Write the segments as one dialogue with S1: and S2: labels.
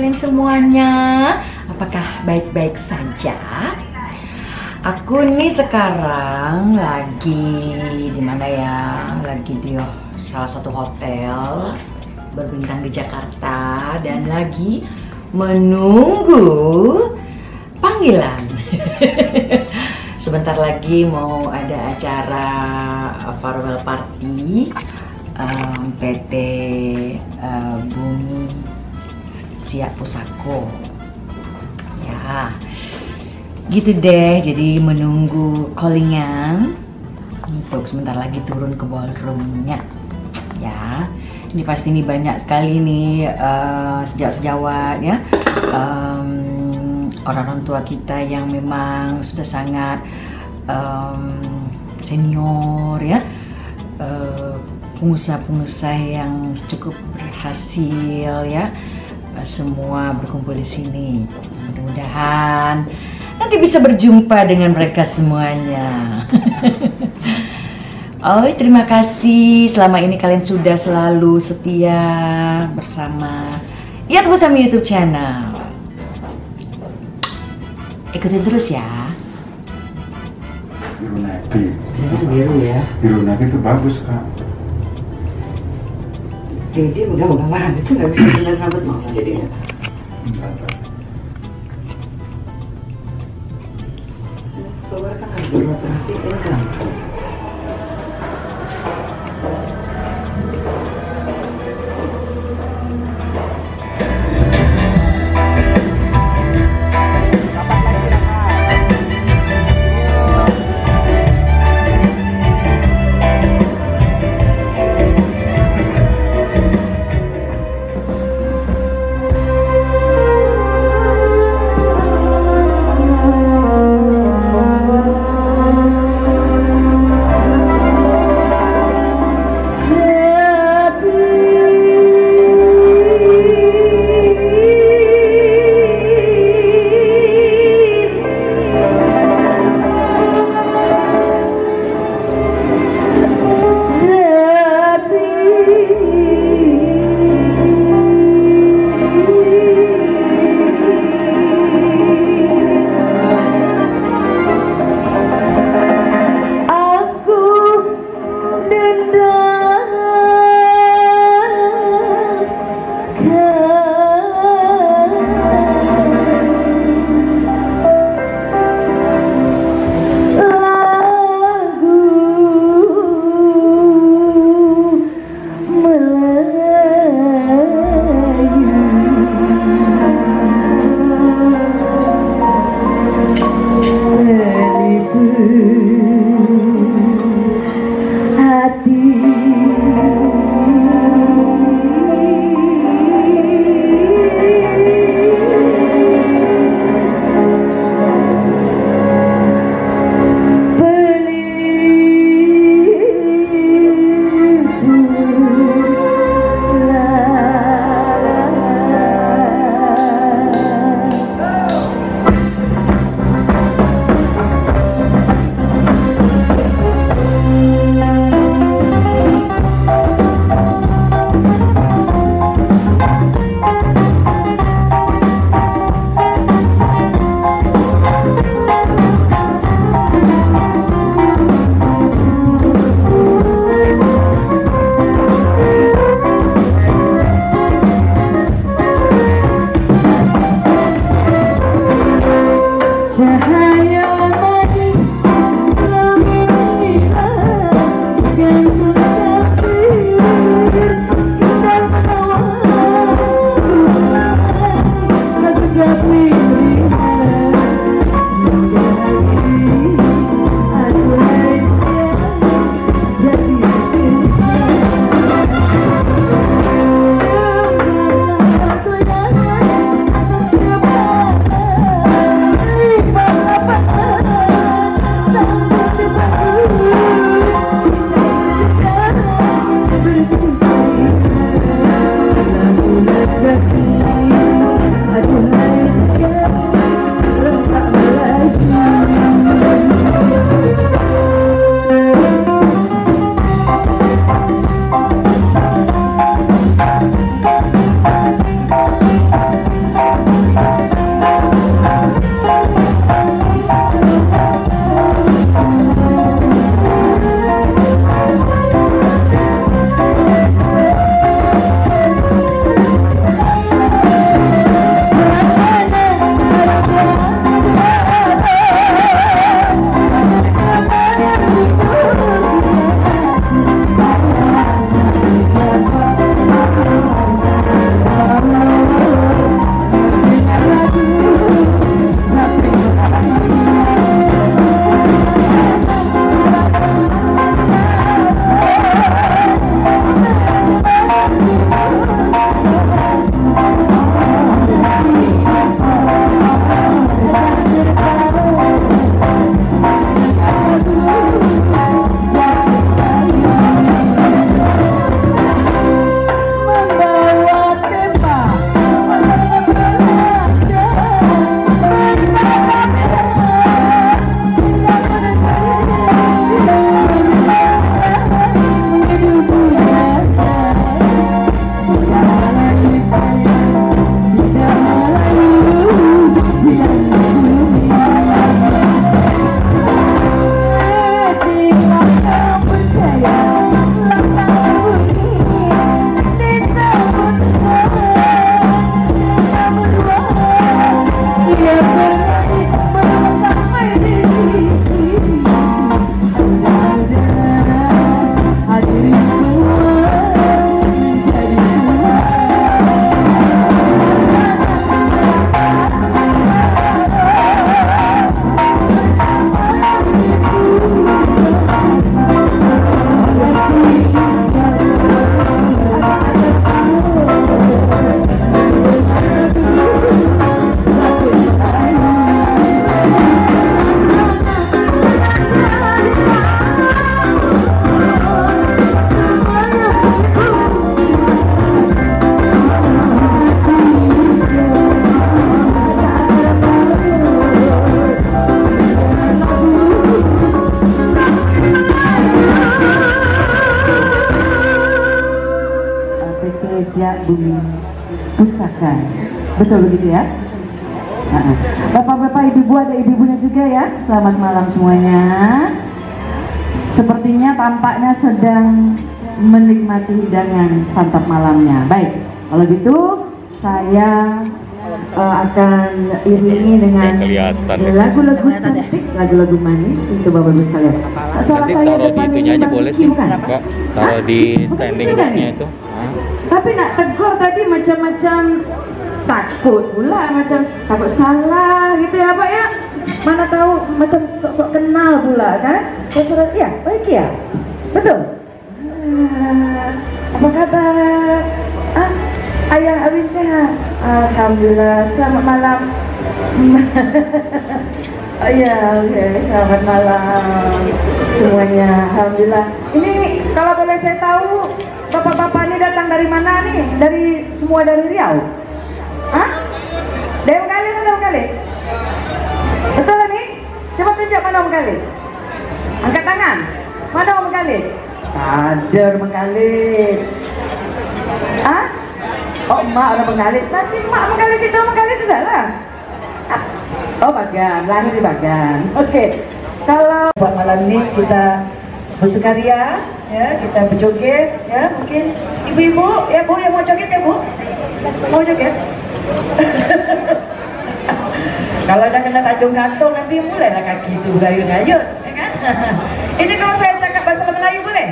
S1: kalian semuanya? Apakah baik-baik saja? Aku nih sekarang lagi di mana ya? Lagi di salah satu hotel berbintang di Jakarta dan lagi menunggu panggilan. Sebentar lagi mau ada acara farewell party PT Bumi Siap Pusako. Ya, gitu deh. Jadi menunggu callingan untuk sebentar lagi turun ke ballroomnya. Ya, ini pasti nih banyak sekali nih sejawat-sejawat ya. Orang-orang tua kita yang memang sudah sangat senior ya, pengusaha-pengusaha yang cukup berhasil ya, semua berkumpul di sini. Mudah-mudahan nanti bisa berjumpa dengan mereka semuanya. Oh, terima kasih selama ini kalian sudah selalu setia bersama Iyat Bustami YouTube channel. Ikutin terus ya.
S2: Biru navy.
S1: Biru ya.
S2: Biru navy itu bagus, Kak.
S1: Jadi udah itu nggak bisa bener rambut mama jadinya. Keluar kan ada berarti ini kan.
S3: Bumi Pusaka. Betul begitu ya? Bapak-bapak, ibu-ibu, ada ibu-ibunya juga ya. Selamat malam semuanya. Sepertinya tampaknya sedang menikmati hidangan santap malamnya. Baik, kalau gitu saya akan iringi dengan lagu-lagu cantik, lagu-lagu manis untuk bapak-ibu sekalian. Soal saya depan ini
S4: boleh sih, bukan? Taruh di standing boxnya itu.
S3: Tapi nak tegur tadi macam-macam takut pula, macam takut salah gitu ya Pak ya. Mana tahu macam sok-sok kenal pula kan. Ya, baik ya. Betul. Apa kabar? Ayah Arwin sehat? Alhamdulillah. Selamat malam. Ya, oke. Selamat malam semuanya. Alhamdulillah. Ini kalau boleh saya tahu, bapak-bapak ini datang dari mana nih? Semua dari Riau? Hah? Dari Bengkalis atau Bengkalis? Betul nih? Coba tunjuk mana Bengkalis. Angkat tangan. Mana Bengkalis? Ada Bengkalis. Hah? Oh, emak orang Bengkalis. Nanti emak Bengkalis itu Bengkalis sudah lah. Oh, Bagan. Lahir di Bagan. Oke. Kalau buat malam ini kita bersukaria, ya, kita berjoget, ya, mungkin ibu-ibu, ya Bu, yang mau joget ya Bu? Mau joget? Kalau udah kena tajung kantong nanti mulailah kaki itu gayun-gayun, ya kan? Ini kalau saya cakap bahasa Melayu boleh?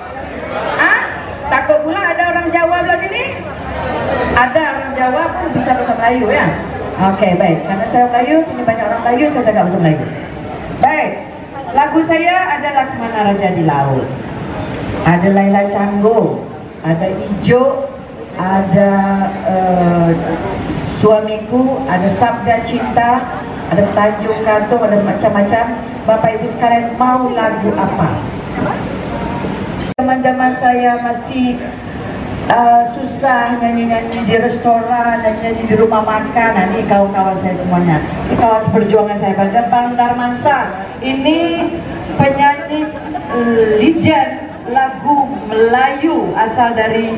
S3: Takut pula ada orang Jawa belah sini? Ada orang Jawa pun bisa bahasa Melayu ya? Oke, baik. Karena saya Melayu, sini banyak orang Melayu, saya cakap bahasa Melayu. Baik. Lagu saya ada Laksmana Raja di Laut, ada Laila Canggung, ada Ijo, ada Suamiku, ada Sabda Cinta, ada Tajung Kantong, ada macam-macam. Bapak Ibu sekalian mau lagu apa? Zaman-zaman saya masih susah nyanyi-nyanyi di restoran, nyanyi di rumah makan. Nah, ini kawan-kawan saya semuanya, ini kawan perjuangan saya. Pada Bang Darmansa, ini penyanyi legend lagu Melayu asal dari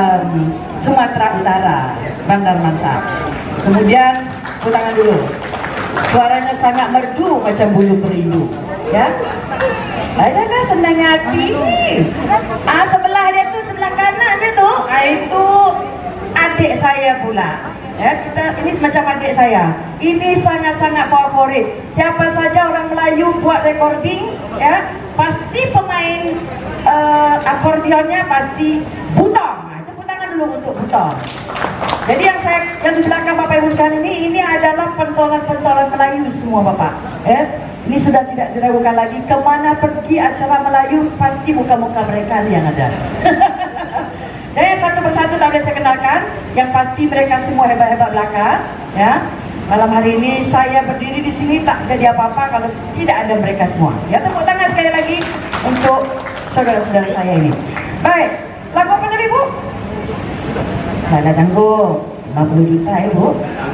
S3: Sumatera Utara, Bang Darmansa. Kemudian tangan dulu. Suaranya sangat merdu macam bulu perindu. Ya. Adalah senang hati. Sebelah dia tuh, sebelah kanan dia tuh, itu adik saya pula. Ya, ini semacam adik saya. Ini sangat-sangat favorit. Siapa saja orang Melayu buat recording, ya, pasti pemain akordionnya pasti Butong. Nah, tepuk tangan dulu untuk Butong. Jadi yang di belakang Bapak Ibu sekalian ini adalah pentolan-pentolan Melayu semua Bapak. Ini sudah tidak diragukan lagi, kemana pergi acara Melayu pasti muka-muka mereka yang ada. Dan yang satu persatu tak boleh saya kenalkan, yang pasti mereka semua hebat-hebat belaka. Ya, malam hari ini saya berdiri di sini tak jadi apa-apa kalau tidak ada mereka semua. Ya, tepuk tangan sekali lagi untuk saudara-saudara saya ini. Baik, lagu apa tadi Bu? Lala Tangguh, 50 juta ya Bu.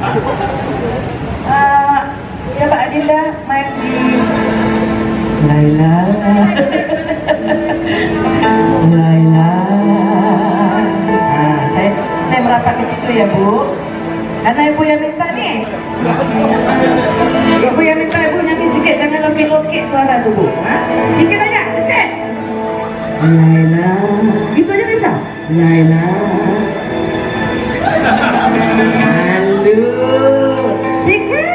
S3: Coba Adinda main di Laila. Laila. Saya merapat ke situ ya Bu. Karena Ibu yang minta nih. Ibu yang minta Ibu nyanyi sikit, jangan lokek-lokek suara tuh Bu. Sikit aja, sikit. Laila. Gitu aja bisa. Laila. Halo. Sikit.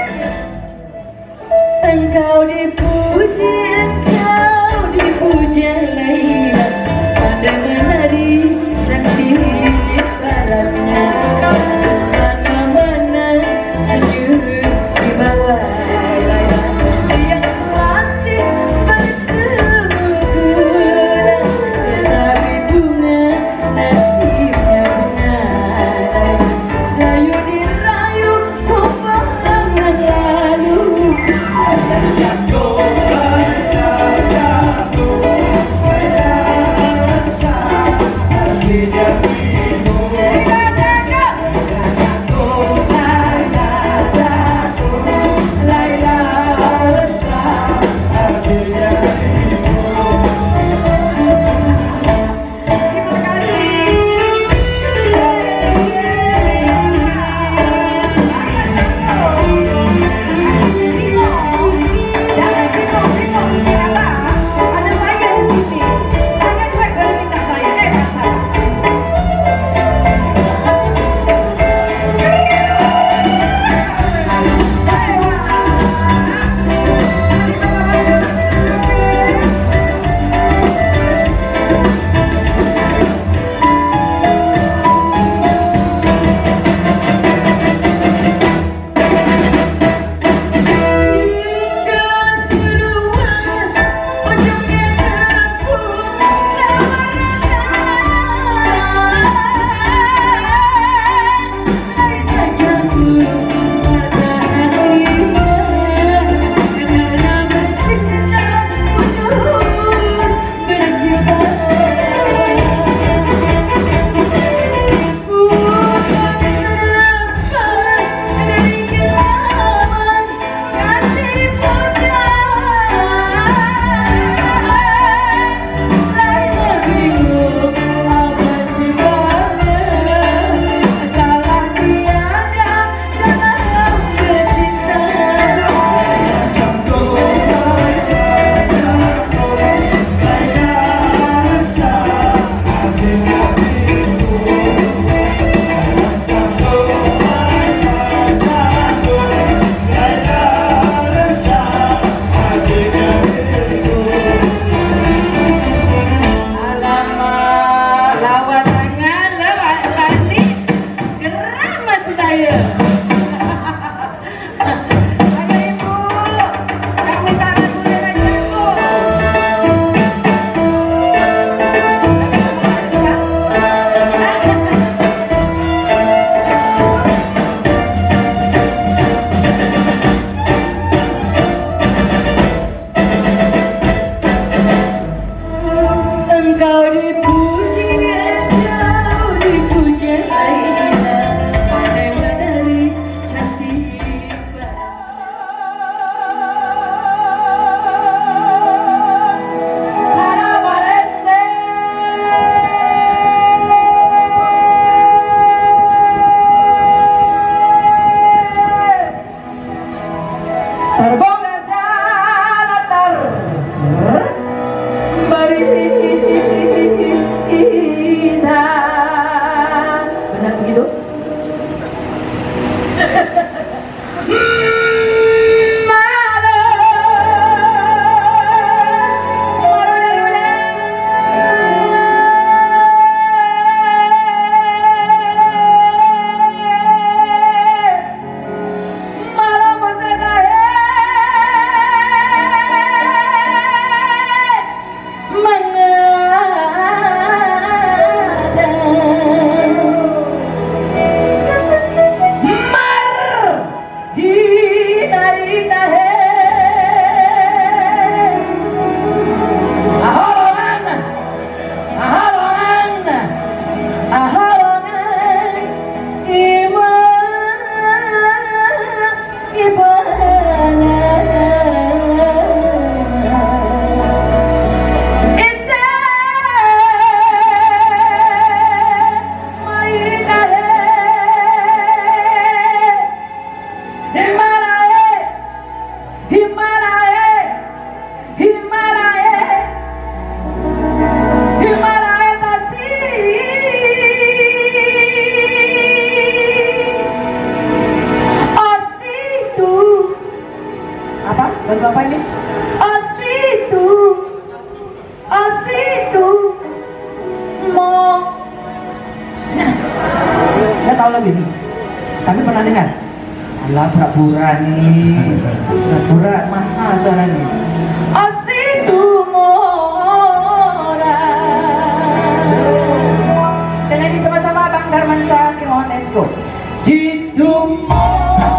S3: Engkau dipuji, engkau dipuja Laila. Pada menari cantik larasnya, mana-mana senyum di bawah Laila. Yang selasih bertemu bulan, tetapi bunga nasibnya bunga. Layu dirayu peperangan lalu. Yo terbongkar jalan berita. Benar begitu? Lagu apa ini? Ositu mo. Nah, nggak tahu lagi nih. Kami pernah dengar. Alah pura-pura nih. Pura-pura mahal suaranya. Ositu mora. Dan ini sama-sama Bang Darmansyah Kimonesko. Situ mora.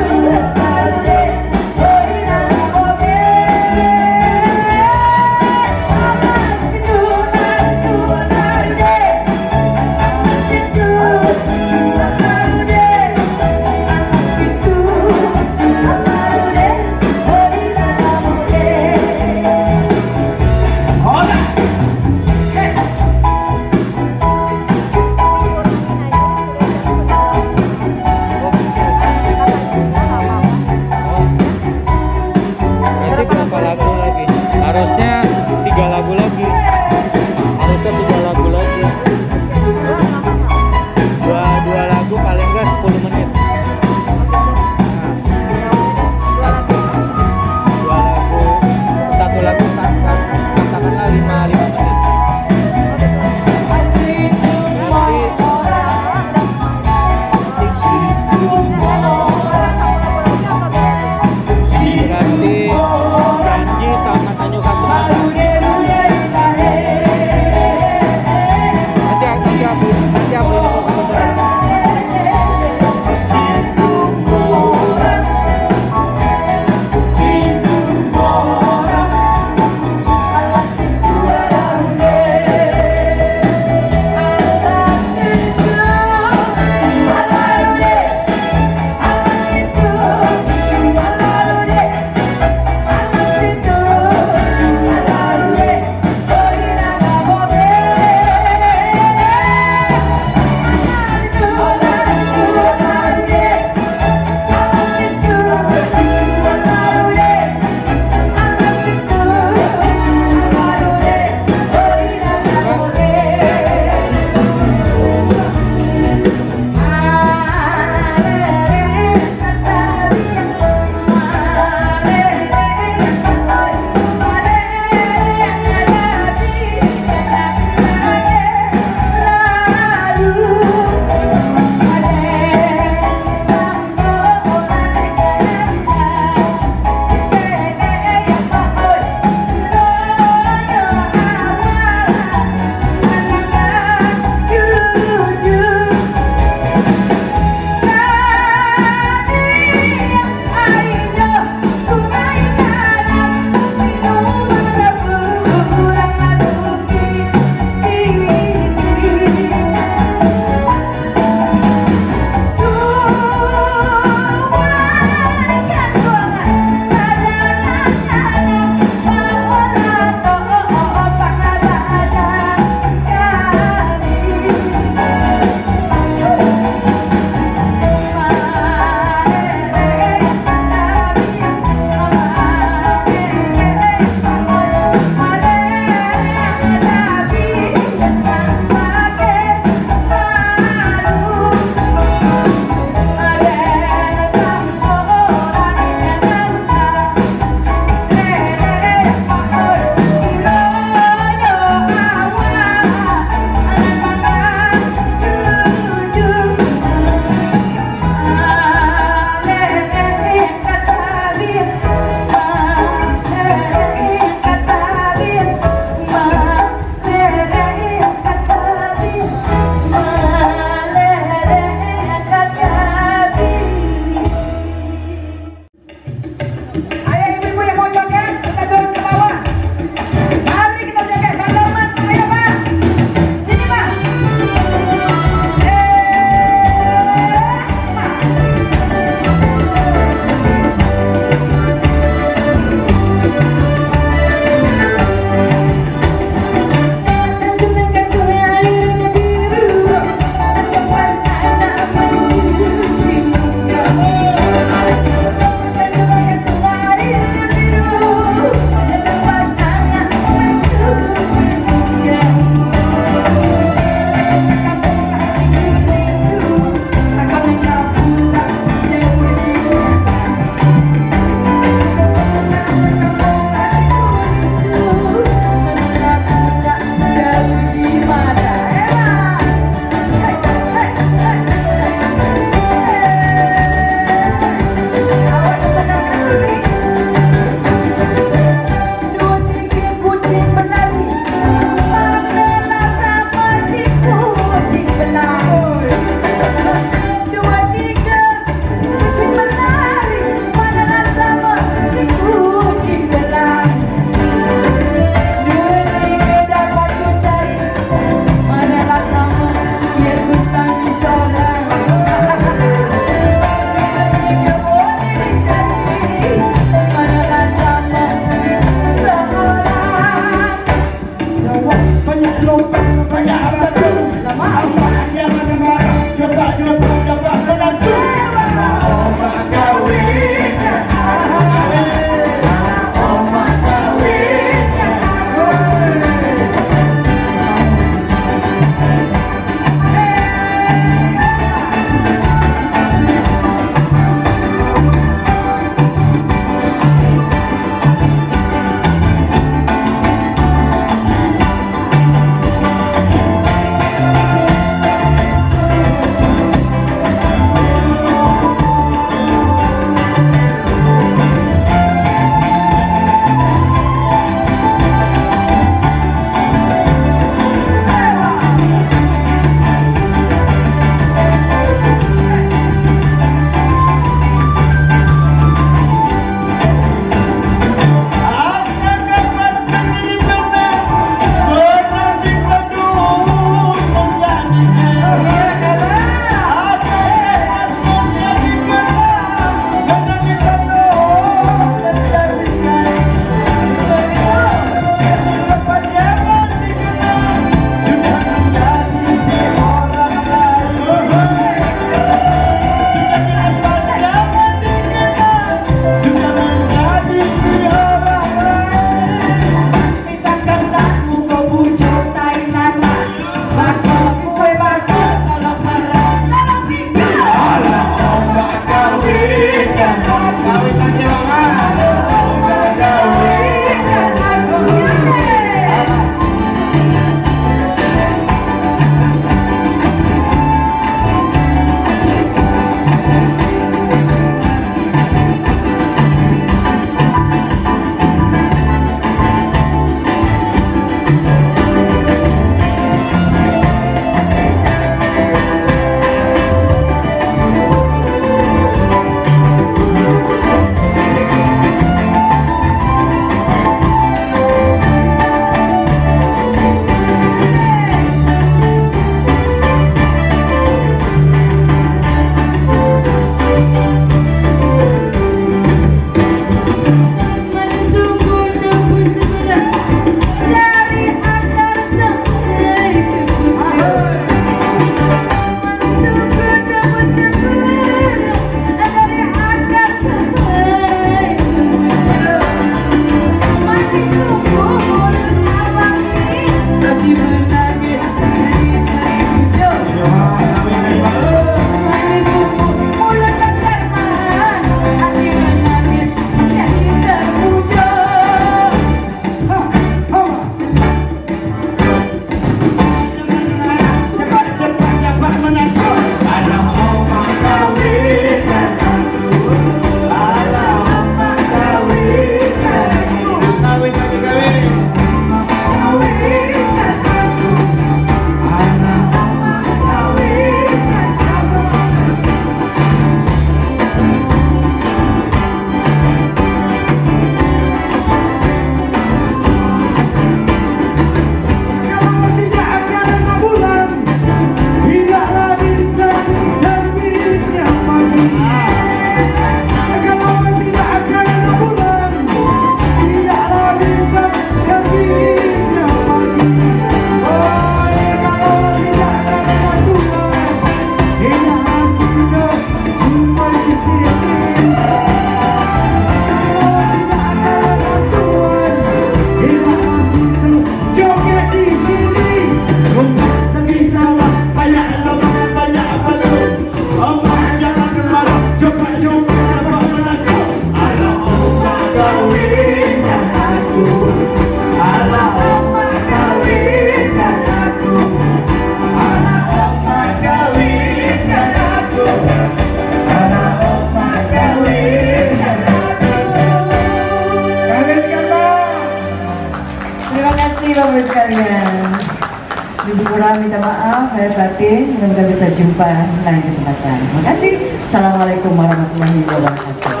S3: maaf lahir batin, semoga bisa jumpa lain kesempatan. Terima kasih. Assalamualaikum warahmatullahi wabarakatuh.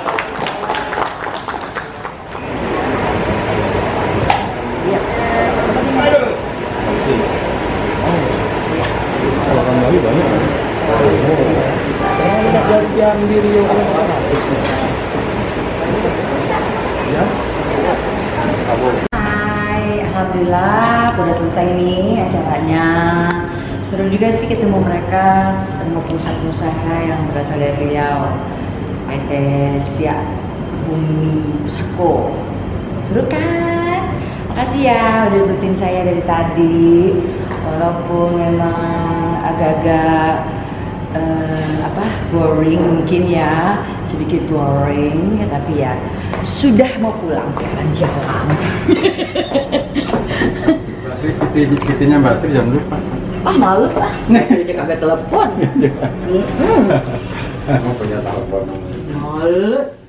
S1: Hai, alhamdulillah udah selesai nih acaranya. Seru juga sih ketemu mereka, semua pengusaha-pengusaha yang berasal dari Riau, PT Siak Bumi Pusako. Seru kan? Makasih ya udah ikutin saya dari tadi, walaupun memang agak-agak boring mungkin ya, sedikit boring ya, tapi ya sudah mau pulang sekarang jalan.
S2: Fitinya Mbak Astri jam lupa.
S1: Males ah, saya aja kagak telepon.
S2: Mau punya telepon.
S1: Males.